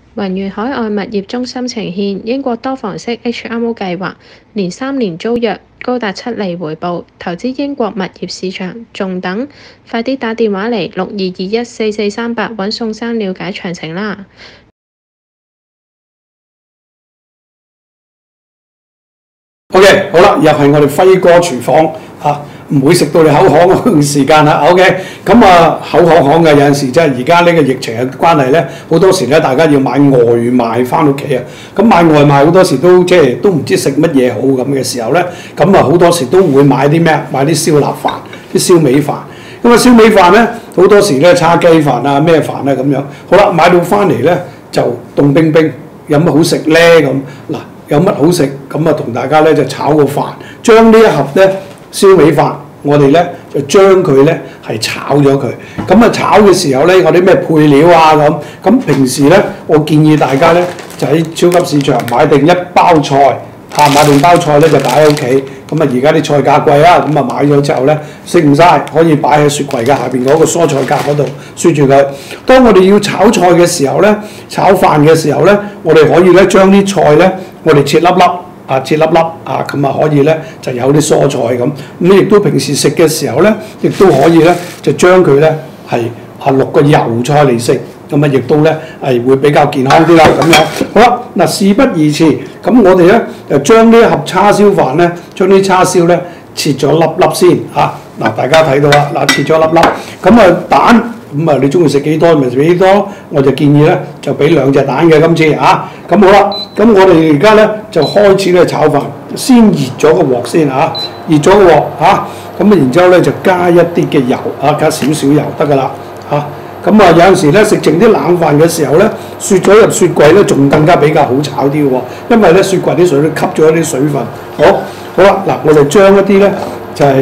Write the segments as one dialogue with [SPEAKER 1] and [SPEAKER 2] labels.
[SPEAKER 1] 宏遠海外物業中心呈現英國多房式 HMO 計劃，連3年租約，高達7厘回報。投資英國物業市場，仲等？快啲打電話嚟62214438揾宋生了解詳情啦！
[SPEAKER 2] OK， 好啦，又係我哋輝哥廚房嚇，唔會食到你口渴嗰段時間啦。OK， 咁啊口渴嘅有陣時即係而家呢個疫情嘅關係咧，好多時咧大家要買外賣翻屋企啊。咁買外賣好多時都即係都唔知食乜嘢好咁嘅時候咧，咁啊好多時都會買啲咩？買啲燒臘飯、啲燒味飯。咁啊燒味飯咧，好多時咧叉雞飯啊、咩飯啊咁樣。好啦，買到翻嚟咧就凍冰冰，有乜好食咧咁嗱？有乜好食咁啊？同大家咧就炒個飯，將呢一盒咧燒味飯，我哋咧就將佢咧係炒咗佢。咁啊炒嘅時候咧，有啲咩配料啊咁？咁平時咧，我建議大家咧就喺超級市場買定一包菜，買定包菜咧就擺喺屋企。咁啊而家啲菜價貴啊，咁啊買咗之後咧食唔晒，可以擺喺雪櫃嘅下邊嗰個蔬菜架嗰度雪住佢。當我哋要炒菜嘅時候咧，炒飯嘅時候咧，我哋可以咧將啲菜咧。我哋切粒粒切粒粒咁啊可以咧就有啲蔬菜咁。咁亦都平時食嘅時候咧，亦都可以咧就將佢咧係落個油菜嚟食，咁啊亦都咧係會比較健康啲啦咁樣。好啦，嗱事不宜遲，咁我哋咧就將呢一盒叉燒飯咧，將啲叉燒咧切咗粒粒先嚇。嗱大家睇到啦，嗱切咗粒粒，咁啊蛋。咁啊，你中意食幾多咪食幾多，我就建議咧就俾2隻蛋嘅今次嚇。咁好啦，咁我哋而家咧就開始咧炒飯，先熱咗個鑊先嚇，熱咗個鑊嚇，咁然之後咧就加一啲嘅油加少少油得㗎啦嚇。咁啊有陣時咧食剩啲冷飯嘅時候咧，雪咗入雪櫃咧，仲更加比較好炒啲喎，因為咧雪櫃啲水都吸咗一啲水分。好啦，嗱我哋將一啲咧就係、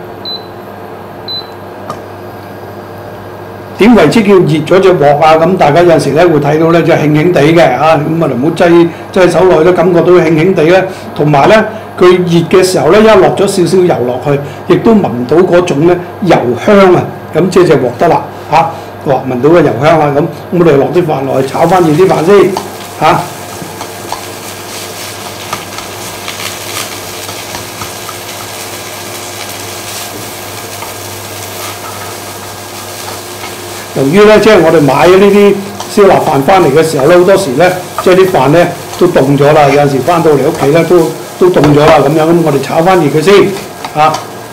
[SPEAKER 2] 點為之叫熱咗隻鑊啊？咁大家有陣時咧會睇到咧就輕輕地嘅嚇，咁啊唔好擠手內都感覺到輕輕地咧，同埋咧佢熱嘅時候咧一落咗少少油落去，亦都聞到嗰種咧油香啊！咁即係隻鑊得啦嚇，哇聞到個油香啊！咁我哋落啲飯落去炒翻熱啲飯先嚇。由於咧，即係我哋買呢啲燒臘飯翻嚟嘅時候咧，好多時咧，即係啲飯咧都凍咗啦。有陣時翻到嚟屋企咧都凍咗啦咁樣，咁我哋炒翻熱佢先嚇，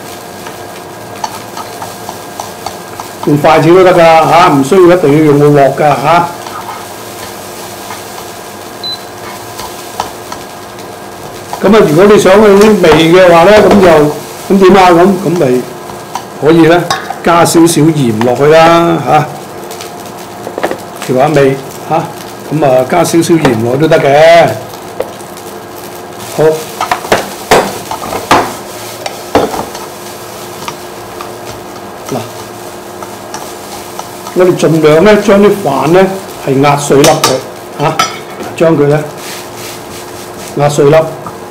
[SPEAKER 2] 用筷子都得㗎嚇，唔需要一定要用個鑊㗎嚇。咁啊，如果你想嗰啲味嘅話咧，咁點啊？咁咪可以咧。加少少鹽落去啦嚇，調下味嚇，咁啊加少少鹽落都得嘅。好，嗱，我哋盡量咧將啲飯咧係壓碎粒佢嚇，將佢咧壓碎粒。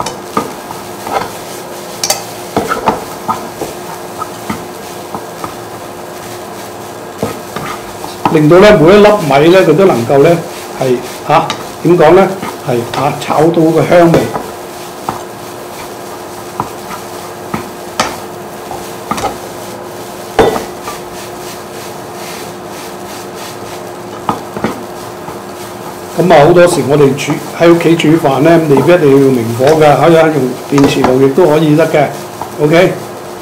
[SPEAKER 2] 令到咧每一粒米咧佢都能夠咧係點講咧係炒到個香味。咁啊好多時我哋喺屋企煮飯咧，未必一定要用明火㗎，可以用電磁爐亦都可以得嘅。OK。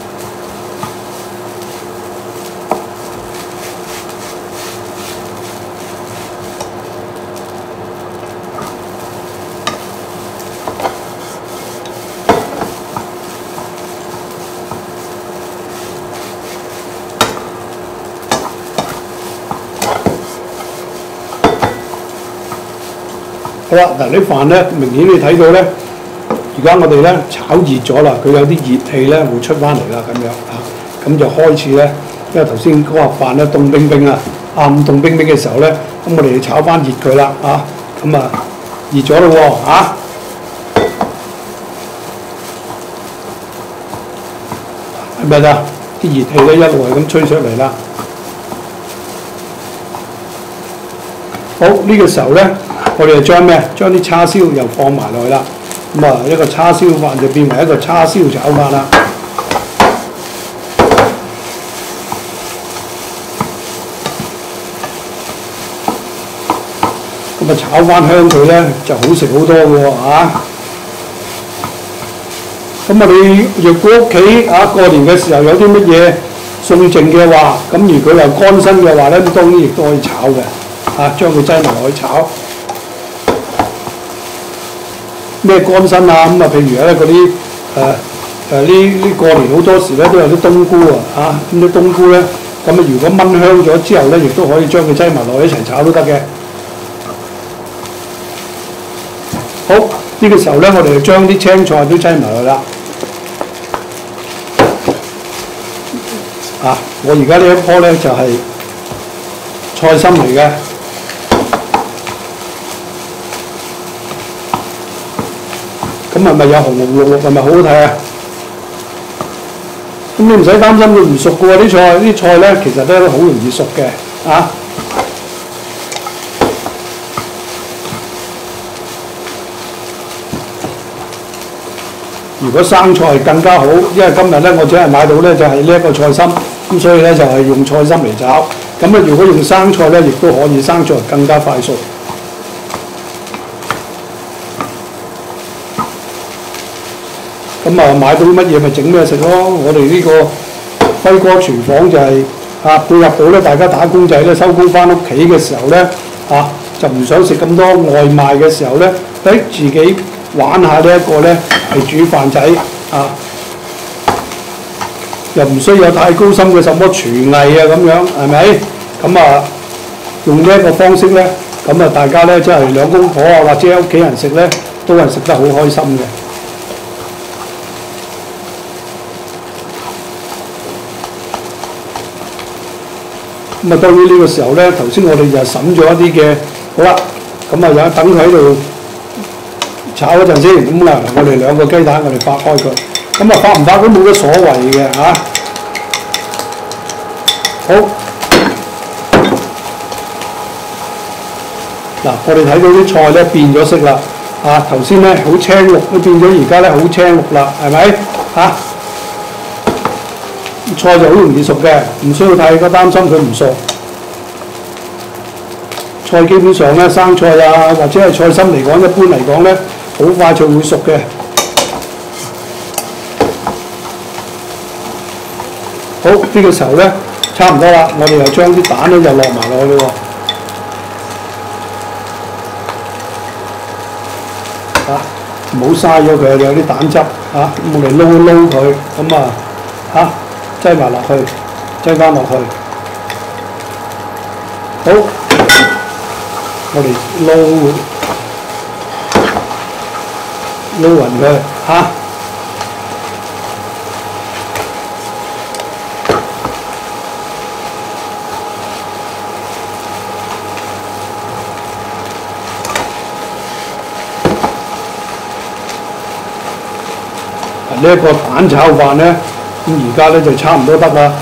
[SPEAKER 2] 好啦，嗱啲飯咧，明顯你睇到咧，而家我哋咧炒熱咗啦，佢有啲熱氣咧會出翻嚟啦，咁樣咁就開始咧，因為頭先嗰盒飯咧凍冰冰啊，凍冰冰嘅時候咧，咁我哋炒翻熱佢啦，咁啊熱咗咯喎，係咪啊？啲熱氣咧一路係咁吹出嚟啦。好，呢個時候咧。 我哋就將咩？將啲叉燒又放埋落去啦。咁啊，一個叉燒飯就變為一個叉燒炒飯啦。咁啊，炒翻香佢咧就好食好多嘅喎嚇。咁我哋若果屋企過年嘅時候有啲乜嘢餸剩嘅話，咁如果又乾身嘅話咧，咁當然亦都可以炒嘅將佢擠埋落去炒。咩乾身啊？咁啊，譬如咧嗰啲呢過年好多時咧都有啲冬菇咁啲冬菇咧，咁如果燜香咗之後咧，亦都可以將佢擠埋落去一齊炒都得嘅。好，呢個時候咧，我哋就將啲青菜都擠埋去啦。我而家呢一棵咧就係菜心嚟嘅。咁係咪有紅紅綠綠？係咪好好睇啊？咁你唔使擔心佢唔熟嘅喎，啲菜咧其實都好容易熟嘅如果生菜更加好，因為今日咧我只係買到咧就係呢一個菜心，咁所以咧就係用菜心嚟炒。咁如果用生菜咧，亦都可以，生菜更加快熟。咁買到乜嘢咪整咩食咯？我哋呢個輝哥廚房就係配合到咧，大家打工仔咧收工翻屋企嘅時候咧就唔想食咁多外賣嘅時候咧，自己玩下呢一個咧係煮飯仔又唔需要太高深嘅什麼廚藝咁樣，係咪？咁用呢一個方式咧，咁大家咧即係兩公婆或者屋企人食咧，都係食得好開心嘅。咁當然呢個時候咧，頭先我哋就審咗一啲嘅，好啦，咁有等佢喺度炒一陣先。咁我哋兩個雞蛋，我哋發開佢。咁發唔發都冇乜所謂嘅好，我哋睇到啲菜咧變咗色啦。頭先咧好青綠，都變咗而家咧好青綠啦，係咪菜就好容易熟嘅，唔需要太過擔心佢唔熟。菜基本上咧，生菜或者係菜心嚟講，一般嚟講咧，好快就會熟嘅。好，呢個時候咧，差唔多啦，我哋又將啲蛋咧就落埋落去咯喎。唔好嘥咗佢，有啲蛋汁我哋撈一撈佢，咁擠埋落去，擠翻落去。好，我哋撈勻佢呢一個蛋炒飯咧，咁而家咧就差唔多得啦。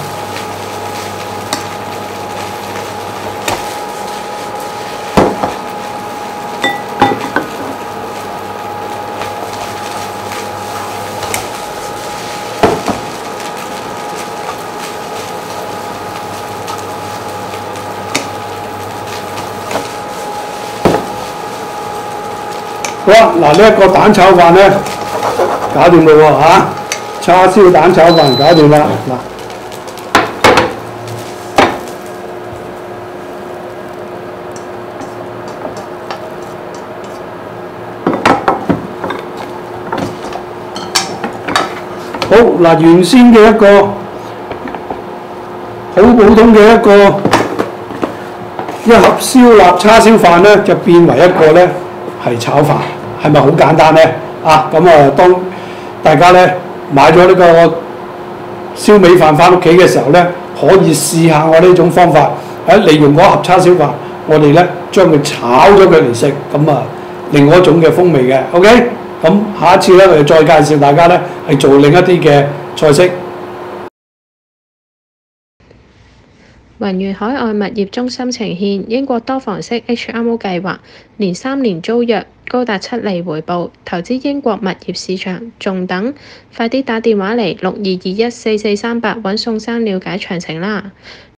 [SPEAKER 2] 好啦，呢一個蛋炒飯咧，搞掂啦喎叉燒蛋炒飯搞掂啦好原先嘅一個好普通嘅一盒燒臘叉燒飯咧，就變為一個咧係炒飯，係咪好簡單咧？當大家咧買咗呢個燒味飯翻屋企嘅時候咧，可以試下我呢種方法，利用嗰盒叉燒飯，我哋咧將佢炒咗佢嚟食，另外一種嘅風味嘅。OK， 咁下一次咧我哋再介紹大家咧係做另一啲嘅菜式。
[SPEAKER 1] 宏遠海外物業中心呈現英國多房式 HMO 計劃，年3年租約，高達7厘回報，投資英國物業市場，仲等？快啲打電話嚟62214438揾宋生了解詳情啦！